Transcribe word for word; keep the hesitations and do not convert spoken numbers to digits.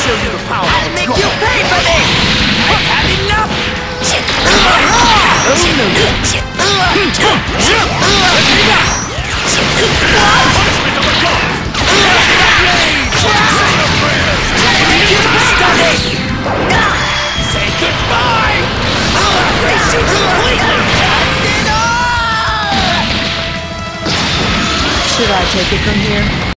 show you the power I'll of make God. you pay for this! I've had enough! Punishment of the gods! Say goodbye! I'll erase you completely! Should I take it from here?